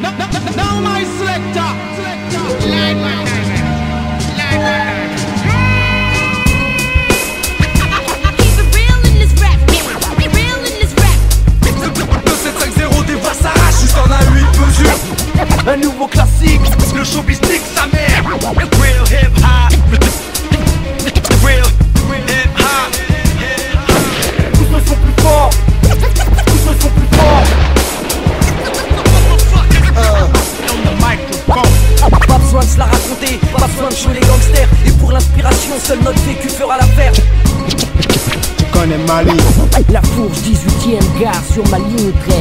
Now my selector. Un nouveau classique, le showbiz nique sa mère. Real hip hop, real hip hop. Tous ne sont plus forts, tous ne sont plus forts. Pas besoin de se la raconter, pas besoin de jouer les gangsters. Et pour l'inspiration, seul notre vécu fera l'affaire. Tu connais Mali. La Fourche, 18ème gare sur ma ligne 13.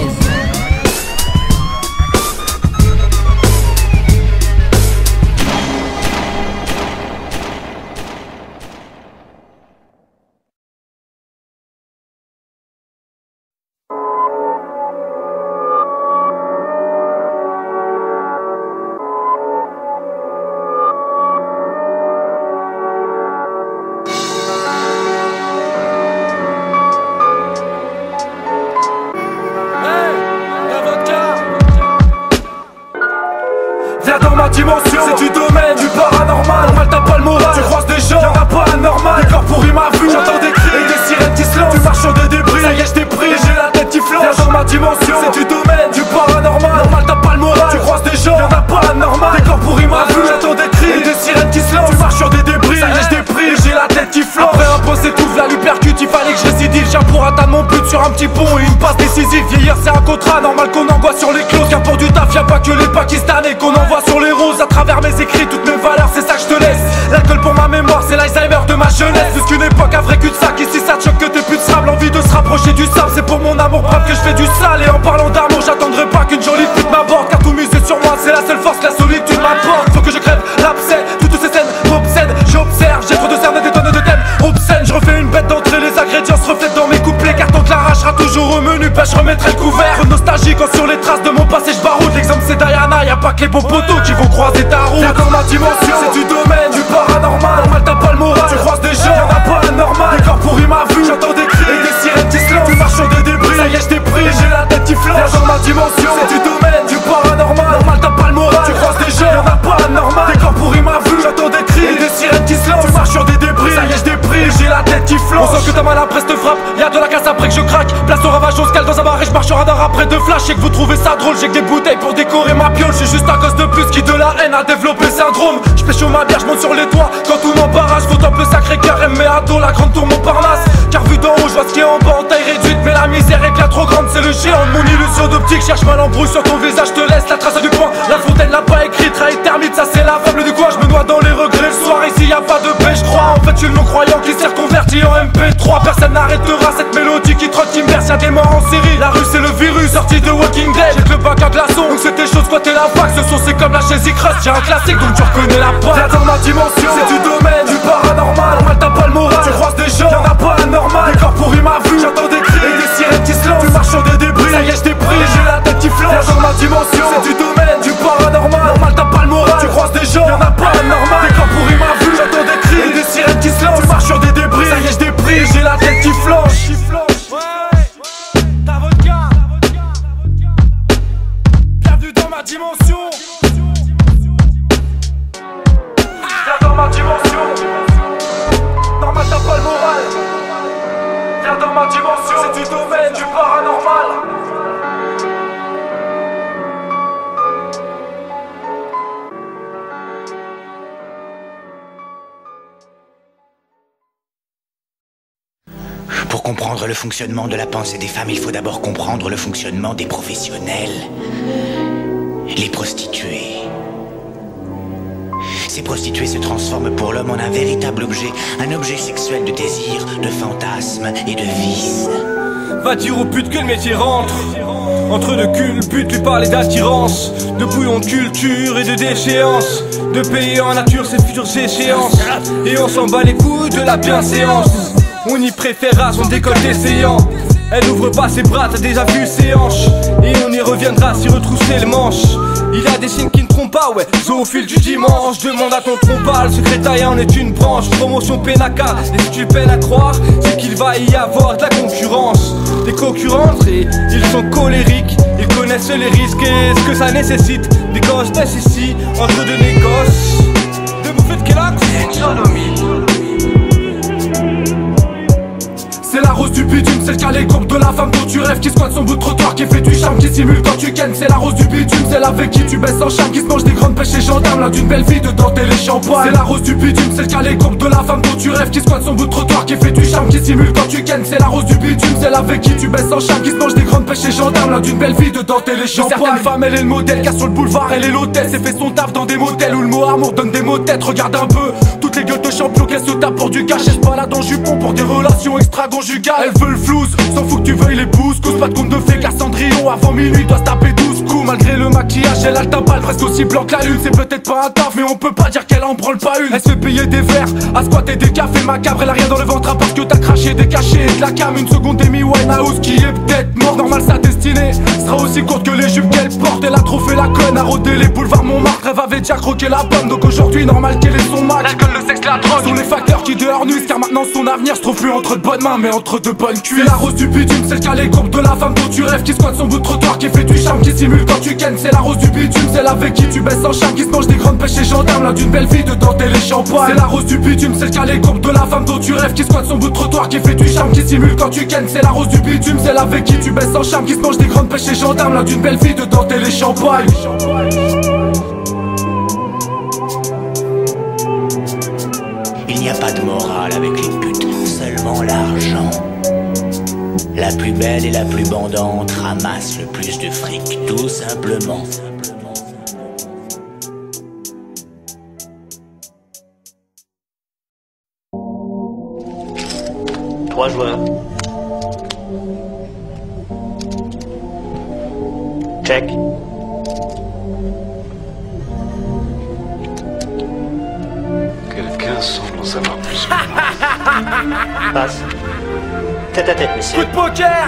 C'est du domaine du paranormal. Normal t'as pas le moral, tu croises des gens, y'en a pas anormal. Les corps pourris ma vue, j'entends des cris et des sirènes qui se lancent. Tu marches sur des débris, ça y est j't'ai pris et j'ai la tête qui flanche. Viens dans ma dimension, c'est du domaine du paranormal. Normal t'as pas le moral, tu croises des gens, y'en a pas anormal. Les corps pourris ma vue, j'entends des cris et des sirènes qui se lancent. Tu marches sur des débris, ça y est j't'ai pris et j'ai la tête qui flanche. Après un pont s'étouffe, la l'hypercute, il fallait que je récidive. J'ai pour atteindre mon but sur un petit pont et une passe décisive. Vieillir c'est un contrat, normal qu'on angoisse sur les clauses. Car pour du taf y'a pas que les Pakistanais qu'on envoie sur les roses. À travers mes écrits, toutes mes valeurs, c'est ça que je te laisse. L'alcool pour ma mémoire, c'est l'Alzheimer de ma jeunesse. Plus qu'une époque, un vrai cul-de-sac. Ici ça te choque que t'es plus de sable. L'envie de se rapprocher du sable, c'est pour mon amour propre que je fais du sale. Et en parlant d'amour, j'attendrai pas qu'une jolie pute m'aborde. Car tout miser sur moi, c'est la seule force que la solitude m'apporte. Faut que je crève l'abcès, toutes ces scènes m'obsèdent. J'observe, j'ai trop de cernes et des tonnes de thèmes obscènes. Je refais une bête d'entrée, les ingrédients se reflètent dans mes couplets. Car tant que l'arrachera toujours au menu, bah je remettrai le couvert. Nostalgie quand sur les traces de mon passé je baroude. L'exemple c'est Diana, y'a pas que les beaux poteaux qui vont croiser ta route. Viens dans ma dimension, c'est du domaine du paranormal. Normal t'as pas le moral, tu croises des gens, y'en a pas anormal. Les corps pourris ma vue, j'entends des cris et des sirènes qui se lancent. Tu marches sur des débris, ça y est j't'ai pris et j'ai la tête qui flanche. Viens dans ma dimension, c'est du domaine du paranormal. Normal t'as pas le moral, tu croises des gens, y'en a pas anormal. Les corps pourris ma vue, j'entends des cris et des sirènes qui se lancent. Tu marches sur des débris, ça y est j't'ai pris et j'ai la tête qui flanche. On sent que ta main après te frappe, y'a de la casse après que je craque. Place au ravage, on se cale dans un bar et je marche au radar après deux flashs. Et que vous trouvez ça drôle, j'ai que des bouteilles pour décorer ma piole. J'suis juste un gosse de plus qui de la haine a développé syndrome. J'pêche au ma bière, j'monte sur les toits. Quand tout m'embarrasse, faut top le sacré cœur. Et mes ados, la grande tour Montparnasse. Car vu d'en haut, j'vois ce qui est en bas en taille réduite. Mais la misère est bien trop grande, c'est le géant de mon illusion d'optique. Cherche mal l'embrouille sur ton visage, te laisse la trace du poing. La fontaine l'a pas écrite, trahit termite, ça c'est la fable du coin. J'me noie dans les regrets le soir, ici y a pas de paix, j'crois. En fait, j'suis le non-croyant qui s'est reconverti en MP3. Personne n'arrêtera cette mélodie qui trotte, qui me berce, y'a des morts en série. La rue c'est le virus, sorti de Walking Dead. J'ai que le bac à glaçons, donc c'était chaud, squatter la fac. Ce son c'est comme la chaise Crust, j'ai un classique donc tu reconnais la patte. Viens dans ma dimension, c'est du domaine du paranormal. Normal t'as pas le moral, tu croises des gens, y'en a pas anormal. Les corps pourris ma vue, j'entends des cris et des sirènes qui se lancent. Tu marches sur des débris, ça y est j't'ai pris et j'ai la tête qui flanche. Viens dans ma dimension, c'est du domaine du paranormal. Normal t'as pas le moral, tu croises des gens, y'en a pas anormal. Les corps pourris ma vue, j'entends des cris et des sirènes qui se lancent. Tu marches sur des débris, ça y est j't'ai pris et j'ai la tête qui flanche. Bienvenue dans ma dimension. Viens dans ma dimension. Normal t'as pas le moral. Viens dans ma dimension. C'est du domaine du paranormal. Pour comprendre le fonctionnement de la pensée des femmes, il faut d'abord comprendre le fonctionnement des professionnels. Les prostituées. Ces prostituées se transforment pour l'homme en un véritable objet, un objet sexuel de désir, de fantasme et de vice. Va dire aux putes que le métier rentre. Entre de cul, but lui parler d'attirance, de bouillon de culture et de déchéance, de payer en nature ses futures échéances. Et on s'en bat les couilles de la bienséance. On y préfère à son décolleté séant. Elle ouvre pas ses bras, t'as déjà vu ses hanches. Et on y reviendra s'y retrousser le manche. Il y a des signes qui ne trompent pas, ouais, zoophile du dimanche. Demande à ton trompal, le secrétariat en est une branche. Promotion Pénaca, et si tu peines à croire, c'est qu'il va y avoir de la concurrence. Des concurrentes et ils sont colériques. Ils connaissent connaissent les risques et ce que ça nécessite. Des gosses ici, entre deux négoces. De bouffer de Kélax. C'est la rose du bitume, c'est le cas les groupes de la femme dont tu rêves, qui squatte son bout de trottoir, qui fait du charme, qui simule quand tu kennes. C'est la rose du bitume, c'est avec qui tu baisses en charme, qui se mange des grandes pêches et gendarmes, là d'une belle vie de dentelle et champagne. C'est la rose du bitume, c'est le cas les groupes de la femme dont tu rêves, qui squatte son bout de trottoir, qui fait du charme, qui simule quand tu kennes. C'est la rose du bitume, c'est avec qui tu baisses en charme, qui se mange des grandes pêches et gendarmes, là d'une belle vie de dentelle et champagne. Certaines femmes, elle est le modèle, car sur le boulevard elle est l'hôtesse, et fait son taf dans des motels où le mot amour donne des mots de tête. Regarde un peu toutes les gueules de champions qu'elle se tape pour du cash, elle se balade en jupon pour des relations extra-conjugales. Elle veut le flouze, s'en fout que tu veuilles les pousses. Cause pas de compte de fait car Cendrillon avant minuit doit se taper 12 coups. Malgré le maquillage, elle a le teint pâle, presque aussi blanc que la lune. C'est peut-être pas un taf mais on peut pas dire qu'elle en branle pas une. Elle se fait payer des verres, à squatter des cafés macabres. Elle a rien dans le ventre à part que t'as craché des cachets et de la cam. Une seconde Amy Winehouse qui est peut-être morte. Normal sa destinée sera aussi courte que les jupes qu'elle porte. Elle a trop fait la conne, a rôdé les boulevards Montmartre. Rêve avait déjà croqué la pomme, donc aujourd'hui normal qu'elle ait son match. L'alcool, le sexe, la drogue sont les facteurs qui dehors nuisent, car maintenant son avenir se trouve plus entre de bonnes mains mais entre de bonnes cuisses. C'est la rose du bitume, c'est le cas les groupes de la femme dont tu rêves, qui squatte son bout de trottoir, qui fait du charme, qui simule quand tu kennes. C'est la rose du bitume, c'est avec qui tu baisses en charme, qui se mange des grandes pêches et gendarmes, là d'une belle vie de dentelle et champagne. C'est la rose du bitume, c'est le cas les groupes de la femme dont tu rêves, qui squatte son bout de trottoir, qui fait du charme, qui simule quand tu kennes. C'est la rose du bitume, c'est avec qui tu baisses en charme, qui se mange des grandes pêches et gendarmes, là d'une belle vie de dentelle et champagne. Il n'y a pas de morale avec les putes, seulement l'argent. La plus belle et la plus bandante ramasse le plus de fric, tout simplement. 3 joueurs. Check. Quelqu'un semble en savoir plus. Passe. Tête à tête, messieurs. Coup de poker.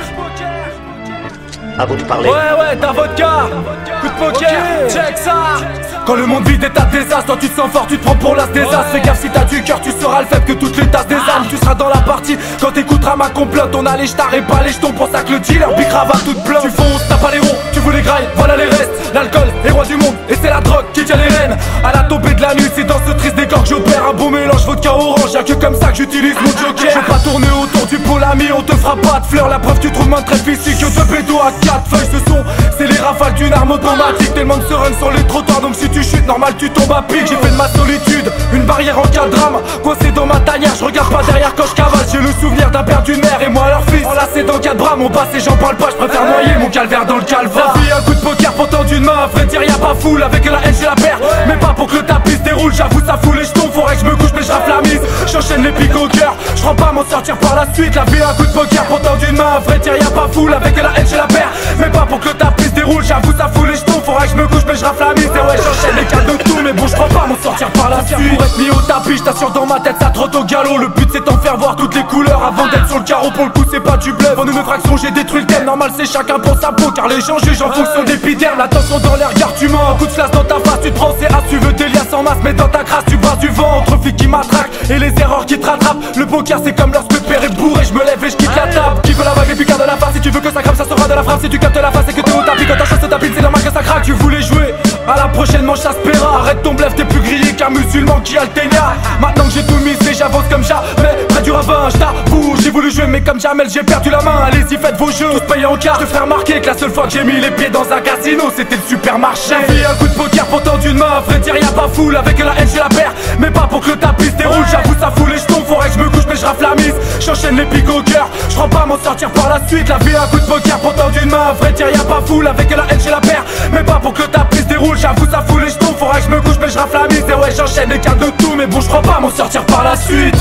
À vous de parler. Ouais, ta vodka. Coup de poker, check ça. Quand le monde vide est à désastre, toi tu te sens fort, tu te prends pour l'as des as. Fais gaffe si t'as du cœur, tu seras le faible que toutes les tasses des armes. Tu seras dans la partie quand t'écouteras ma complote. On a les stars et pas les jetons, pour ça que le dealer bicrava toute bloc. Tu fonces, t'as pas les ronds, tu veux les grailles, voilà les restes. L'alcool est roi du monde et c'est la drogue qui tient les rênes. À la tombée de la nuit, c'est dans ce triste décor que j'opère un bon mélange vodka orange. Y'a que comme ça que j'utilise mon joker. Je vais pas tourner autour du pot l'ami, on te fera pas de fleurs. La preuve tu trouves moins très physique que de bédo à 4 feuilles. Ce son, c'est les rafales d'une arme automatique. Tellement de sereine sur les trottoirs, donc si tu chutes normal tu tombes à pic. J'ai fait de ma solitude une barrière en cas de drame. Coincé dans ma tanière, je regarde pas derrière quand je cavale. J'ai le souvenir d'un père, d'une mère et moi leur fils. Enlacé dans 4 bras, mon passé j'en parle pas. Je préfère noyer mon calvaire dans le calvaire. La vie, un coup de poker pour tendre une main. À vrai dire y'a pas foule, avec la haine j'ai la paire. Mais pas pour que le tapis se déroule, j'avoue ça fout les jetons. Faudrait que je me couche mais je raflamise. J'enchaîne les pics au cœur, je crois pas m'en sortir par la suite. La vie, un coup de poker pour tendre une main. À vrai dire y'a pas foule, avec la haine j'ai la paire. Mais pas pour que le tapis se déroule, j'avoue ça fout les jetons. Faudrait que je me couche mais je raflamise. Et ouais j'enchaîne les cas de tout, mais bon je crois pas m'en sortir par la suite. Pour être mis au tapis, je t'assure dans ma tête ça trotte au galop. Le but c'est d'en faire voir toutes les couleurs avant d'être sur le carreau. Pour le coup c'est pas du bluff. En une fraction j'ai détruit le thème. Normal c'est chacun pour sa peau, car les gens jugent en fonction d'épiderme. L'attention dans les regards tu mens, un coup de flash dans ta face tu te prends c'est as. Tu veux des liasses en masse mais dans ta crasse tu brasses du vent. Entre flics qui m'attraquent et les erreurs qui te rattrapent. Le poker c'est comme lorsque le père est bourré. Je me lève et je quitte la table. Qui veut la vague et puis garde la face. Si tu veux que ça crame ça sera de la frappe. Si tu captes la face et que t'es au tapis, quand ta chasse se tapine c'est normal que ça craque. Tu voulais jouer à la prochaine manche ça se paiera. Arrête ton bluff, t'es plus grillé qu'un musulman qui a le ténia. Maintenant que j'ai tout misé j'avance comme jamais. Près du ravin je t'avoue j'ai voulu jouer mais comme jamais j'ai perdu la main. Allez-y faites vos jeux, tous payés en carte. Je te ferai remarquer que la seule fois que j'ai mis les pieds dans un casino c'était le supermarché. La vie, un coup de poker pour tendre une main. À vrai dire y'a pas foule, avec la haine j'ai la paire. Mais pas pour que le tapis se déroule, j'avoue ça fout les jetons. Faudrait que je me couche mais je raflamise. J'enchaîne les pics au cœur, je crois pas m'en sortir par la suite. La vie, un coup de poker pour tendre une main. À vrai dire y'a pas foule, avec la haine j'ai la paire. Mais pas pour que le tapis se déroule, j'avoue ça fout les jetons. Faudrait que je me couche mais je raflamise. Et ouais j'enchaîne les cas de tout, mais bon je crois pas m'en sortir par la suite.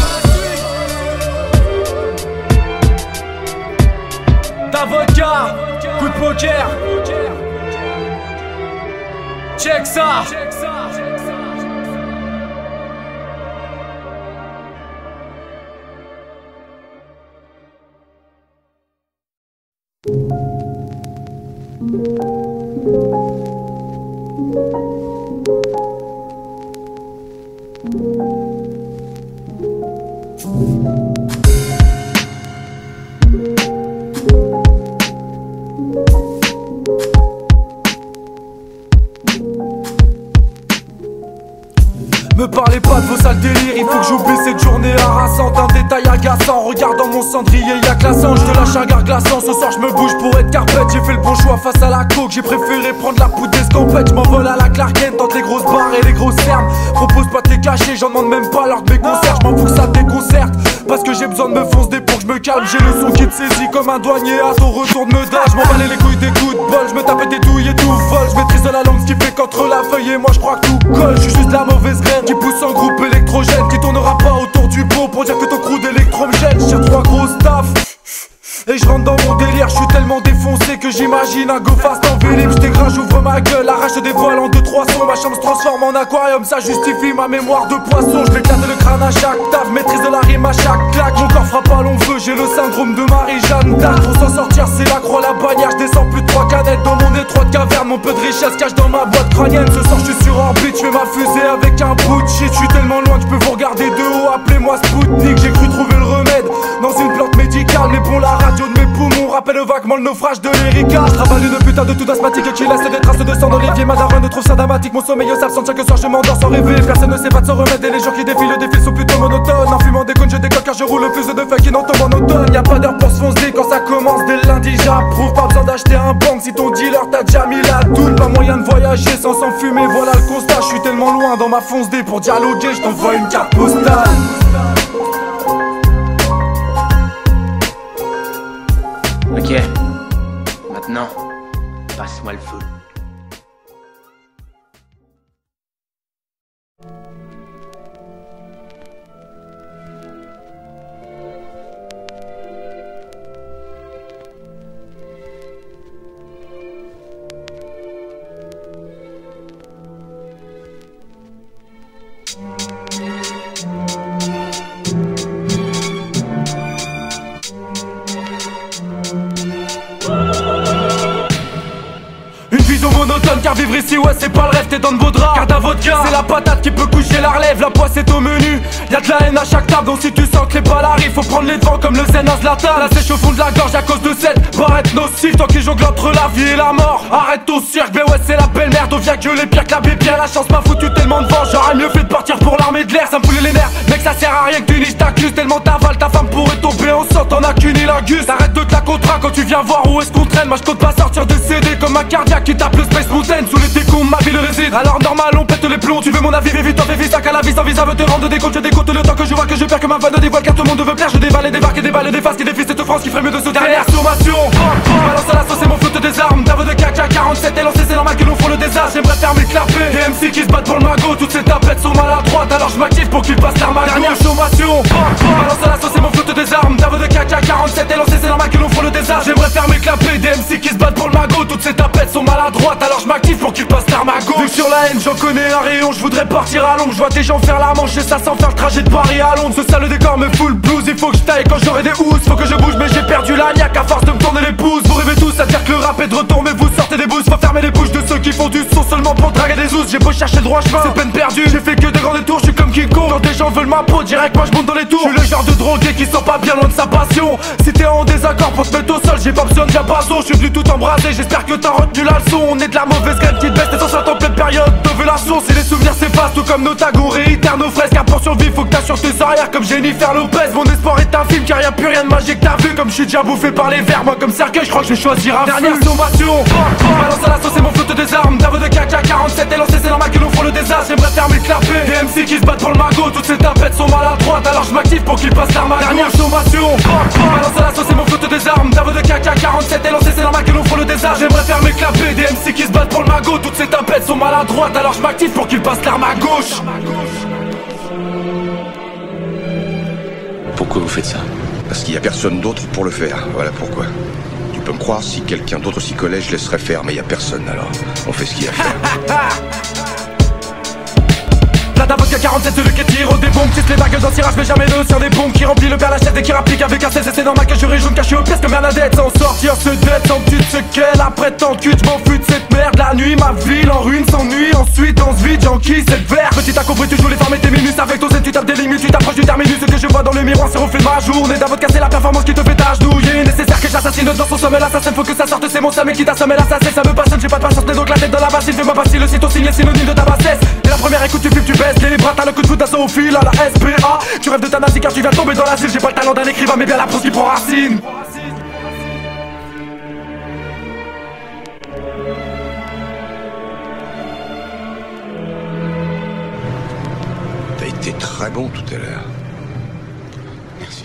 Ta vodka, coup de poker. Check ça. Me parlez pas de vos sales délires, il faut que j'oublie cette journée harassante. Un détail agaçant, regarde dans mon cendrier y'a que la sang. Je te lâche un gars glaçant, ce soir je me bouge pour être carpette. J'ai fait le bon choix face à la coke, j'ai préféré prendre la poudre d'escampette. Je m'envole à la Clark Kent, tente les grosses barres et les grosses cernes. Propose pas de les cacher, j'en demande même pas lors de mes concerts. Je m'en fous que ça te déconcerte, parce que j'ai besoin de me foncer pour que je me calme. J'ai le son qui te saisit comme un douanier à ton retour de meudage. Je m'en balais les couilles des coups de bol, je me tapais des douilles et tout vol. Je maîtrise de la langue, ce qui fait qu'entre la feuille et moi je crois que tout colle. Je suis juste la mauvaise graine qui pousse en groupe électrogène, qui tournera pas autour du pot pour dire que ton crew d'électro me gêne. J'ai 3 gros staff et je rentre dans mon délire, je suis tellement défoncé que j'imagine un go fast en vélib. J'dégrage, j'ouvre ma gueule, arrache des voiles en 2-3 sons. Ma chambre se transforme en aquarium, ça justifie ma mémoire de poisson. Je m'éclate le crâne à chaque taf, maîtrise de la rime à chaque claque. Mon corps frappe à long feu, j'ai le syndrome de Marie-Jeanne d'Arc. Pour s'en sortir c'est la croix, la bannière, je descends plus de 3 canettes dans mon étroite caverne. Mon peu de richesse cache dans ma boîte crânienne. Ce soir je suis sur orbite, je fais ma fusée avec un bout de shit. Je suis tellement loin que je peux vous regarder de haut, appelez-moi Spoutnik. J'ai cru trouver le remède dans une plante médicale, mais bon la radio de mes poumons rappelle vaguement le naufrage de l'Erika. Je travaille une putain de tout asthmatique qui laisse des traces de sang dans les pieds. Ma daronne trouve ça dramatique, mon sommeil s'absente chaque soir je m'endors sans rêver. Personne ne sait pas de s'en remettre et les jours qui défilent, le défilent sont plutôt monotones. En fumant des cônes je décolle car je roule plus de feuilles qui n'en tombent en automne. Y'a pas d'heure pour se foncer quand ça commence dès le lundi. J'approuve, pas besoin d'acheter un bank si ton dealer t'a déjà mis la doule. Pas moyen de voyager sans s'enfumer, voilà le constat. Je suis tellement loin dans ma fonce D pour dialoguer, je t'envoie une carte postale. Ok, maintenant, passe-moi le feu. Monotone car vivre ici ouais c'est pas le rêve, t'es dans de beaux draps. Car ta vodka c'est la patate qui peut coucher la relève. La poisse est au menu, y'a de la haine à chaque table. Donc si tu sens que les balles arrivent, faut prendre les devants comme le zen à Zlatan. Là sèche au fond de la gorge à cause de cette barrette nocive. Toi qui jongle entre la vie et la mort, arrête ton cirque. Mais ouais c'est la belle merde, on vient gueuler pire que la bébé. La chance m'a foutu tellement de vent, j'aurais mieux fait de partir pour l'armée de l'air. Ça me foulait les nerfs, mec ça sert à rien que tu niches ta cuisse. Tellement t'avales, ta femme pourrait tomber enceinte, t'en as qu'une élagus. Arrête de te la contrat quand tu viens voir où est-ce qu'on traîne. Moi je compte pas sortir de CD comme ma cardiaque qui tape le Space Mountain. Sous les décombres ma ville réside, alors normal on pète les plombs. Tu veux mon avis, vite t'en fais vite, sac à la vie sans visa veut te rendre des comptes. Je décompte le temps que je vois que je perds que ma vanne dévoile. Car tout le monde veut plaire, je dévale et débarque et déballe des faces qui défient cette France qui ferait mieux de se taire. Dernière sommation, balance à la sauce et mon flotte des armes. D'avo de caca 47 et lancé c'est normal que l'on font le désastre. J'aimerais fermer le clapet, des MC qui se battent pour le magot. Toutes ces tapettes sont maladroites, alors je m'active pour qu'ils passent l'arme à gauche. Dernière sommation, balance à la sauce et mon flotte des armes. D'avo de caca 47 et lancé c'est normal que l'on font le désastre. J'aimerais fermer le clapet, des MC qui se battent pour le magot. Toutes ces tapettes sont maladroites, alors je m'active pour qu'ils passent l'arme à gauche. Vu que sur la haine j'en connais un rayon, je voudrais partir à Londres. Je vois des gens faire la manche et ça sans faire le trajet de Paris à Londres. Ce sale décor me fout le blues, il faut que je taille quand j'aurai des housses. Faut que je bouge mais j'ai perdu la niaque à force de me tourner les pouces. Vous rêvez tous à dire que le rap est de retour mais vous sortez des bouses. Faut fermer les bouches de ceux qui font du son seulement pour draguer des ousses. J'ai beau chercher le droit chemin, c'est peine perdue. J'ai fait que des grands détours, je suis comme King Kong. Quand des gens veulent ma peau, direct moi je monte dans les tours. Je suis le genre de drogué qui sort pas bien loin de sa passion. Si t'es en désaccord pour te mettre au sol, j'ai pas besoin de diapason. Je suis venu tout embraser, j'espère que t'as retenu la leçon. On est de la mauvaise graine qui te baisse, t'es censé en pleine période d'ovulation. Si les souvenirs s'effacent tout comme nos tags, on réitère nos fraises. Car pour survivre faut que t'assures tes arrières comme Jennifer Lopez. Mon espoir est un film car y'a plus rien de magique t'as vu. Comme je suis déjà bouffé par les vers, moi comme cercueil je crois que je vais choisir un dernière sommation, balance à la sauce et mon flotte des armes. D'avo de caca 47 et lancé c'est normal que l'on font le désastre. J'aimerais fermer le clapet, des MC qui se battent pour le magot. Toutes ces tapettes sont maladroites, alors je m'active pour qu'ils passent l'arme à gauche. Dernière sommation, balance à la sauce et mon flotte des armes. D'avo de caca 47 et lancé c'est normal que l'on font le désastre. J'aimerais fermer le clapet, des MC qui se battent pour le magot. Toutes ces tapettes sont maladroites, alors je m'active pour qu'ils passent l'arme à gauche. Pourquoi vous faites ça? Parce qu'il n'y a personne d'autre pour le faire, voilà pourquoi. Tu peux me croire, si quelqu'un d'autre s'y collait, je laisserais faire, mais il n'y a personne, alors on fait ce qu'il y a à faire. La vodka 47 celui qui tire au des bombes, tisse les bagues dans tirage mais jamais deux sur des bombes. Qui remplit le père la chaise et qui rapplique avec un 16. Et c'est normal que je réjoue caché aux pièces comme Bernadette. Sans sortir ce dette, sans que tu te ce qu'elle après tant de cul. Je m'en fous de cette merde, la nuit ma ville en ruine s'ennuie. Ensuite on se vide, j'enquille cette verre. Petit t'as compris, tu joues les femmes et tes minus. Avec ton zen tu tapes des limites, tu t'approches du terminus. Ce que je vois dans le miroir c'est reflet ma journée. D'un vodka c'est la performance qui te fait t'agenouiller. Nécessaire que j'assassine dans son sommet, l'assassin faut que ça sorte. C'est mon sommet qui t'assomme, l'assassin ça me passionne. J'ai pas de patience mais donc la tête dans la bassine. Fais-moi passer le site au signe, les synonymes de ta bassesse. Et la première écoute, tu flippes, tu baisses. Les bras, t'as le coup de foot d'assaut au fil à la SPA. Tu rêves de ta nazi car tu viens tomber dans la J'ai pas le talent d'un écrivain mais bien la prose qui prend racine. T'as été très bon tout à l'heure. Merci.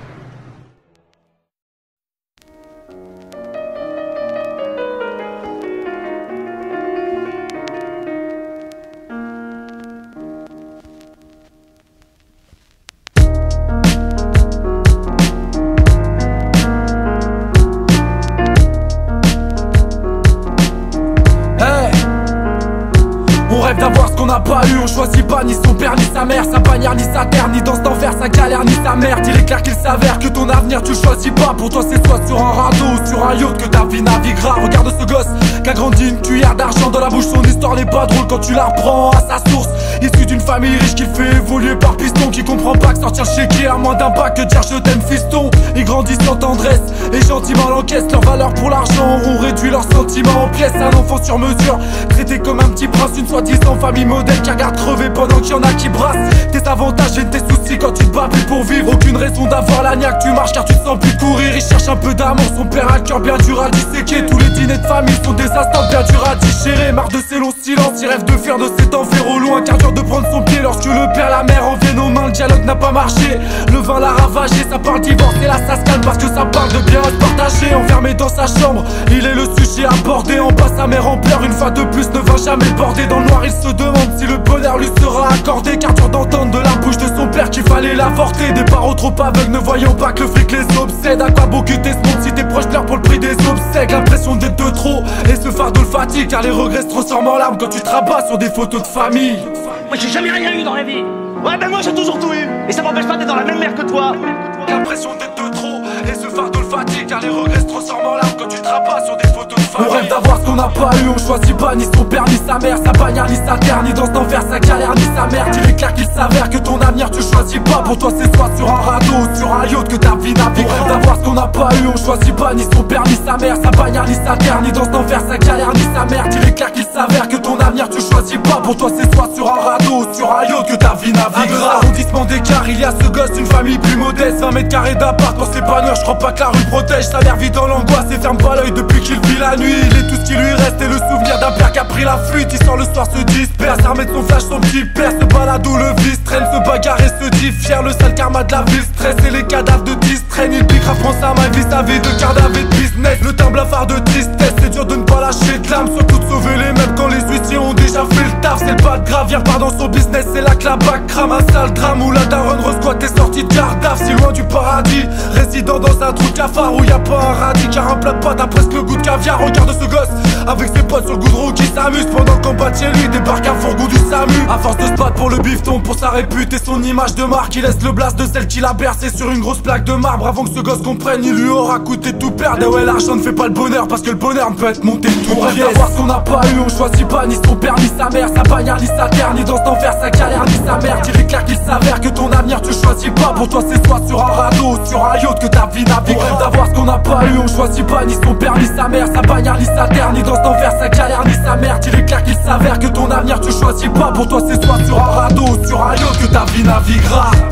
On rêve d'avoir ce qu'on n'a pas eu, on choisit pas ni son père ni sa mère, sa bannière ni sa terre, ni dans cet enfer, sa galère ni sa merde. Il est clair qu'il s'avère que ton avenir tu le choisis pas. Pour toi c'est soit sur un radeau ou sur un yacht que ta vie naviguera. Regarde ce gosse qui a grandi une cuillère d'argent dans la bouche. Son histoire n'est pas drôle quand tu la reprends à sa source. Issu d'une famille riche qui fait évoluer par piston, qui comprend pas que sortir chéquier à moins d'un bac que dire je t'aime fiston. Ils grandissent sans tendresse et gentiment l'encaissent. Leur valeur pour l'argent auront réduit leurs sentiments en pièces. Un enfant sur mesure, traité comme un petit prince, une soi-disant famille modèle qui regarde crever pendant qu'il y en a qui brassent. Tes avantages et tes soucis quand tu te bats plus pour vivre. Aucune raison d'avoir la niaque, tu marches car tu te sens plus courir. Il cherche un peu d'amour, son père a le cœur bien dur à disséquer. Tous les dîners de famille sont des instants bien durs à digérer. Marre de ces longs silences, il rêve de faire de cet enfer au loin. Car dur de prendre son pied lorsque le père la mère en viennent aux mains. Le dialogue n'a pas marché, le vin l'a ravagé. Ça parle divorce et là ça se calme parce que ça parle de bien se partager. Enfermé dans sa chambre, il est le sujet abordé. En bas sa mère en pleurs, une fois de plus ne va jamais border. Dans le noir il se demande si le bonheur lui sera accordé. Car dur d'entendre de la bouche de son père qu'il fallait l'avorter. Des parents trop aveugles ne voyant pas que le fric les obsède. À quoi beau quitter ce monde si tes proches pleurent pour le prix des obsèques. L'impression d'être de trop et ce fardeau le fatigue. Car les regrets se transforment en larmes quand tu te rabats sur des photos de famille. Moi j'ai jamais rien eu dans la vie. Ouais ben moi j'ai toujours tout eu. Et ça m'empêche pas d'être dans la même merde que toi. L'impression d'être de trop et ce fardeau le fatigue. Car les regrets se transforment en larmes quand tu te rabats sur des photos de famille. On rêve d'avoir ce qu'on n'a pas eu, on choisit pas ni son père ni sa mère, sa bannière ni sa terre, ni dans cet enfer, sa galère ni sa merde. Il est clair qu'il s'avère que ton avenir tu choisis pas. Pour toi c'est soit sur un radeau ou sur un yacht que ta vie navigue. On rêve d'avoir ce qu'on n'a pas eu, on choisit pas ni son père ni sa mère, sa bannière ni sa terre, ni dans cet enfer, sa galère ni sa merde. Il est clair qu'il s'avère que ton avenir tu choisis pas. Pour toi c'est soit sur un radeau ou sur un yacht que ta vie navigue. Arrondissement d'écart, il y a ce gosse d'une famille plus modeste, 20 mètres carrés d'appart pour s'épanouir. Je crois pas que la rue protège, sa mère vit dans l'angoisse et ferme pas l'œil depuis qu'il vit la nuit. Il est tout ce qui lui reste et le souvenir d'un père qui a pris la fuite. Il sort le soir, se disperse, armé de son flash, son petit père se balade où le vice traîne, se bagarre et se dit fier. Le sale karma de la ville stress et les cadavres de 10 traînent. Il piquera France à ma vie, sa vie de cadavre et de business. Le teint blafard de tristesse, c'est dur de ne pas lâcher de l'âme, surtout de sauver les mêmes quand les huissiers ont déjà fait le taf. C'est le pas de grave, il repart dans son business, c'est là que la bac crame. Un sale drame où la daronne resquatte est sortie de Gardaf, si loin du paradis, résident dans un trou de cafard où y a pas un radis. Car un plat de pâtes a presque le goût de caviar. Regarde ce gosse avec ses potes sur le goudron qui s'amuse pendant qu'on bat chez lui, débarque un fourgon du SAMU. À force de se battre pour le bifton, pour sa répute et son image de marque, il laisse le blast de celle qui l'a bercé sur une grosse plaque de marbre. Avant que ce gosse comprenne, il lui aura coûté tout perdre. Et ouais, l'argent ne fait pas le bonheur parce que le bonheur ne peut être monté tout. On rêve d'avoir ce qu'on n'a pas eu, on choisit pas ni son père ni sa mère, sa bannière ni sa terre, ni dans cet enfer, sa galère ni sa merde. Il est clair qu'il s'avère que ton avenir tu choisis pas. Pour toi c'est soit sur un radeau ou sur un yacht que ta vie navigue. On rêve d'avoir ce qu'on n'a pas eu, on choisit pas ni son père ni sa mère, sa bannière ni sa terre, ni dans cet enfer, sa galère ni sa merde. Il est clair qu'il s'avère que ton avenir tu choisis pas. Pour toi c'est soit sur un radeau ou sur un yacht que ta vie naviguera.